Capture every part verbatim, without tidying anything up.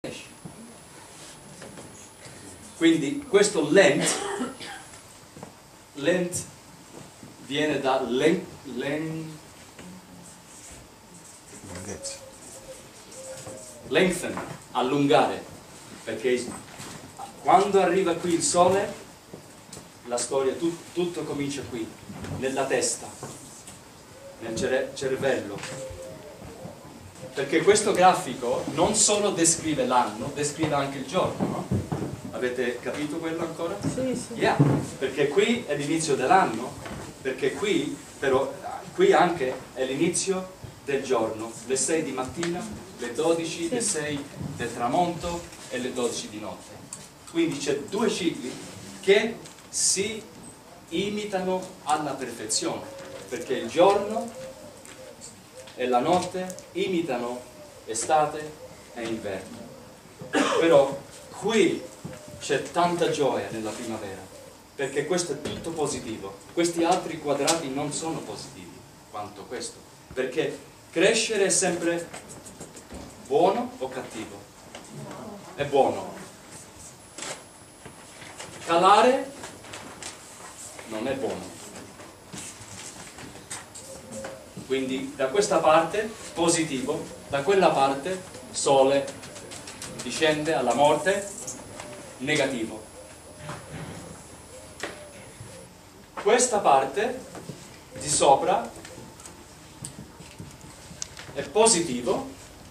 Quindi questo lent, lent viene da len, len, lengthen, allungare, perché quando arriva qui il sole, la storia, tu, tutto comincia qui, nella testa, nel cervello. Perché questo grafico non solo descrive l'anno, descrive anche il giorno, no? Avete capito quello ancora? Sì, sì. Yeah. Perché qui è l'inizio dell'anno, perché qui, però, qui anche è l'inizio del giorno, le sei di mattina, le dodici, sì. Le sei del tramonto e le dodici di notte. Quindi c'è due cicli che si imitano alla perfezione, perché il giorno e la notte imitano estate e inverno. Però qui c'è tanta gioia nella primavera, perché questo è tutto positivo. Questi altri quadrati non sono positivi quanto questo, perché crescere è sempre buono o cattivo? È buono. Calare non è buono. Quindi da questa parte positivo, da quella parte sole discende alla morte, negativo. Questa parte di sopra è positivo,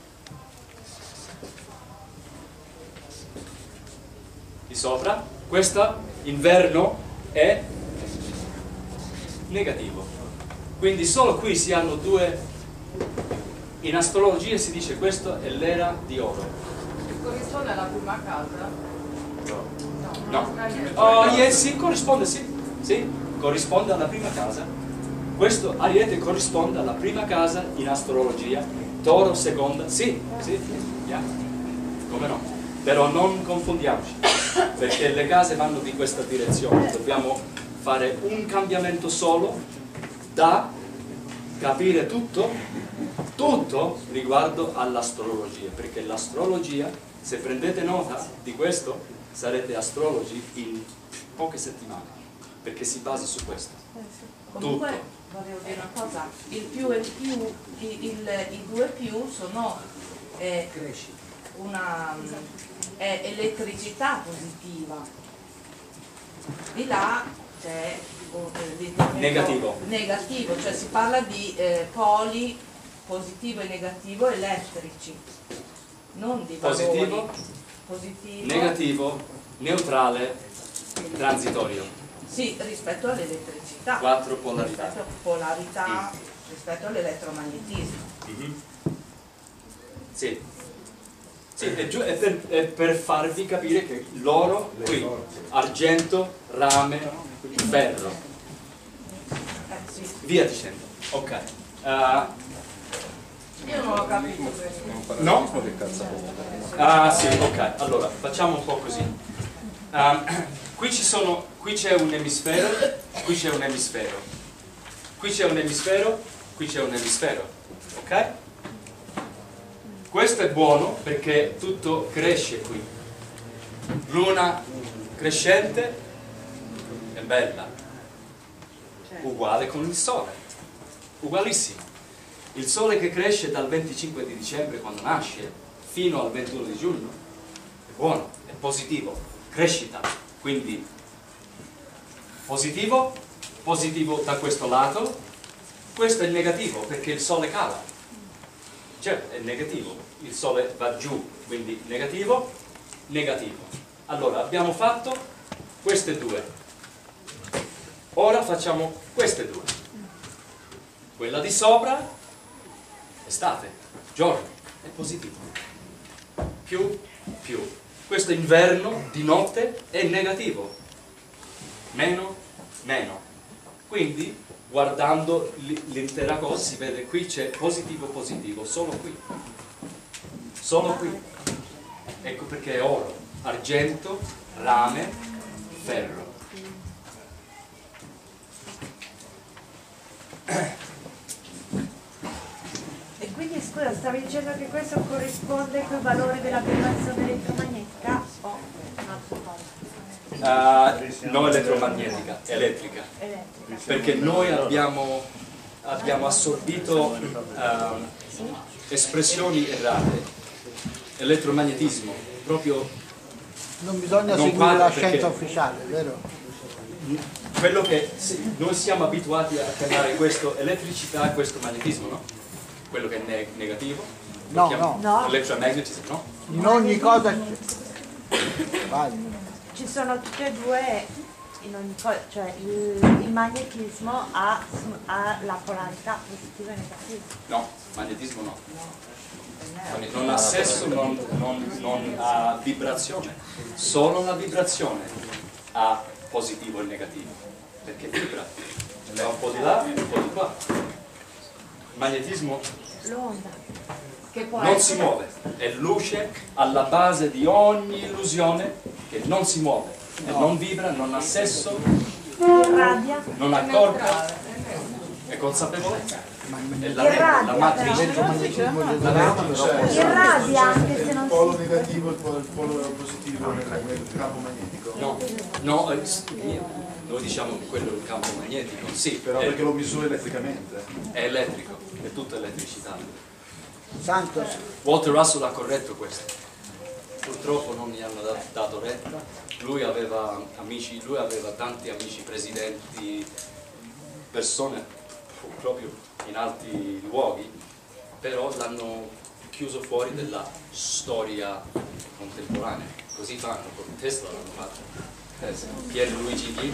di sopra, questo inverno è negativo. Quindi solo qui si hanno due, in astrologia si dice questo è l'era di oro. Corrisponde alla prima casa? No. No. Oh, yes, sì, corrisponde, sì. Sì, corrisponde alla prima casa. Questo Ariete corrisponde alla prima casa in astrologia. Toro seconda, sì, sì, yeah. Come no? Però non confondiamoci, perché le case vanno di questa direzione. Dobbiamo fare un cambiamento solo da capire tutto, tutto riguardo all'astrologia, perché l'astrologia, se prendete nota di questo, sarete astrologi in poche settimane, perché si basa su questo. Comunque Tutto. volevo dire una cosa, il più e il più, il, il, i due più sono eh, una è elettricità positiva, di là c'è negativo. negativo, cioè si parla di eh, poli positivo e negativo elettrici, non di valori. Positivo, positivo, negativo, neutrale, transitorio. Sì, rispetto all'elettricità. Quattro polarità. Rispetto, polarità, rispetto all'elettromagnetismo. Mm-hmm. Sì. Sì, è, giù, è, per, è per farvi capire che l'oro, qui, argento, rame, ferro. Eh, sì. Via dicendo. Ok. Uh, Io non ho capito questo. no? Ah sì, ok. Allora, facciamo un po' così. Um, qui ci sono, qui c'è un emisfero, qui c'è un emisfero. Qui c'è un emisfero, qui c'è un emisfero. Ok? Questo è buono perché tutto cresce qui. Luna crescente è bella, uguale con il sole, ugualissimo. Il sole che cresce dal venticinque di dicembre quando nasce fino al ventuno di giugno è buono, è positivo, crescita. Quindi positivo, positivo da questo lato, questo è il negativo perché il sole cala. Certo, è negativo, il sole va giù, quindi negativo, negativo. Allora, abbiamo fatto queste due. Ora facciamo queste due. Quella di sopra, estate, giorno, è positivo. Più, più. Questo inverno, di notte, è negativo. Meno, meno. Quindi, guardando l'intera cosa si vede qui c'è positivo positivo, solo qui, solo qui, ecco perché è oro, argento, rame, ferro. E quindi scusa, stavi dicendo che questo corrisponde con i valori della affermazione uh, non elettromagnetica, elettrica, perché noi abbiamo, abbiamo assorbito uh, espressioni errate. Elettromagnetismo proprio non bisogna non seguire la perché scienza ufficiale, vero? quello che sì, noi siamo abituati a chiamare questo elettricità e questo magnetismo, no? Quello che è ne negativo, no, no. no. Electromagnetism, no? In ogni cosa vai. Ci sono tutte e due in ogni cosa, cioè il, il magnetismo ha, ha la polarità positiva e negativa. No, magnetismo no. Non ha sesso, non, non, non ha vibrazione. Solo la vibrazione ha positivo e negativo, perché vibra, va un po' di là e un po' di qua. Il magnetismo L'onda. Che può non essere... si muove, è luce alla base di ogni illusione che non si muove, e non vibra, non ha sesso, Irradia. non ha corpo, è consapevolezza. È la, Irradia, la matrice. Irradia anche se non il polo si... negativo e il polo, il polo positivo nel, nel campo magnetico. No, no, eh, noi diciamo che quello è il campo magnetico, sì, Però è, perché lo misura elettricamente. è elettrico, è tutta elettricità. Santos, Walter Russell ha corretto questo. Purtroppo non gli hanno dat- dato retta. Lui aveva amici, lui aveva tanti amici presidenti, persone proprio in alti luoghi, però l'hanno chiuso fuori dalla storia contemporanea. Così fanno, con Tesla l'hanno fatto. Pierluigi Ghina,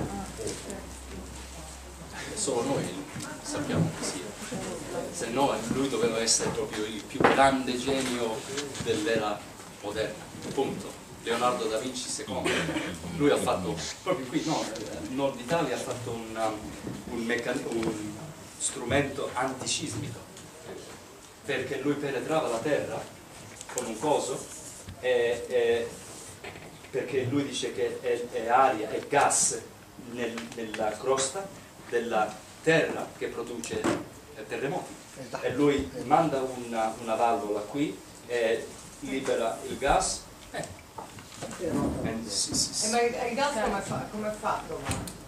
solo noi sappiamo chi sia. Se no lui doveva essere proprio il più grande genio dell'era moderna, punto. Leonardo da Vinci secondo. Lui ha fatto, proprio qui, no, nel nord Italia ha fatto una, un, un strumento antisismico, perché lui penetrava la terra con un coso, e, e, perché lui dice che è, è aria, è gas nel, nella crosta della terra che produce terremoti. E lui manda una, una valvola qui e libera il gas. Eh. Eh, sì, sì, sì. Eh, ma il il gas come fa, come è fatto?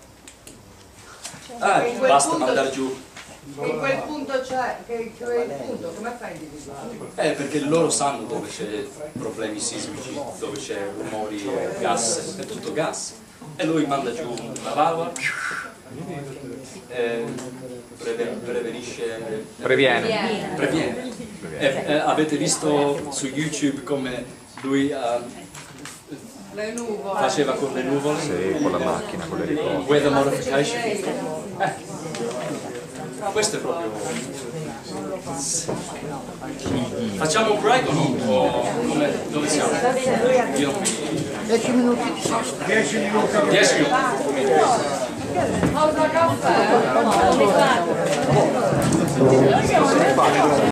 Ah, in quel basta punto- mandare giù. Che in quel punto c'è, che, che è il punto, come fai a individuare? Eh, perché loro sanno dove c'è problemi sismici, dove c'è rumori, e gas, è tutto gas. E lui manda giù una valvola, eh, preve- prevenisce, Previene. previene. Eh, eh, avete visto su YouTube come lui eh, Le nuvole. faceva con le nuvole? Sì, con la macchina, con le ricordi. Weather modification. Eh. Questo è proprio... Facciamo un break o no? O come, dove siamo? Io non mi... dieci minuti di sosta. dieci minuti. dieci minuti. Pausa caffè?